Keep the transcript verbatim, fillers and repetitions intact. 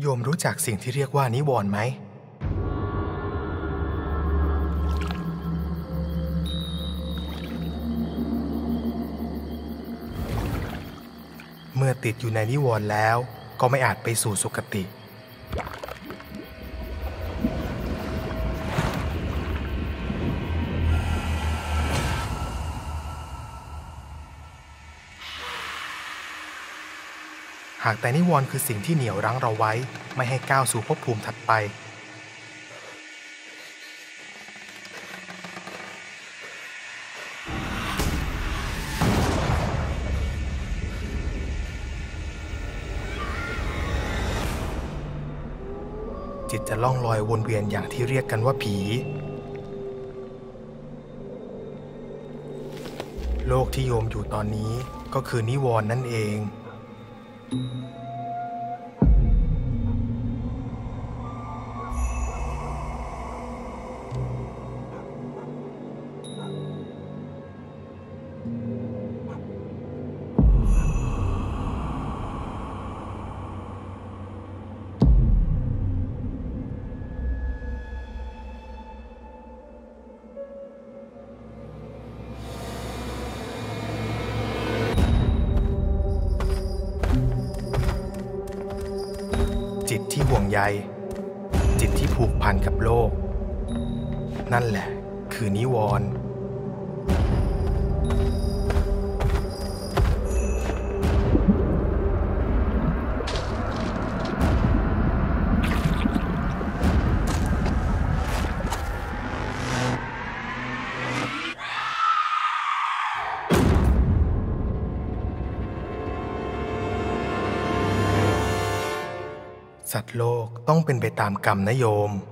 โยมรู้จักสิ่งที่เรียกว่านิวรณ์ไหมเมื่อติดอยู่ในนิวรณ์แล้วก็ไม่อาจไปสู่สุคติหากแต่นิวรณ์คือสิ่งที่เหนี่ยวรั้งเราไว้ไม่ให้ก้าวสู่ภพภูมิถัดไปจิตจะล่องลอยวนเวียนอย่างที่เรียกกันว่าผีโลกที่โยมอยู่ตอนนี้ก็คือนิวรณ์นั่นเองจิตที่ห่วงใยจิตที่ผูกพันกับโลกนั่นแหละคือนิวรณ์สัตว์โลกต้องเป็นไปตามกรรมนะโยม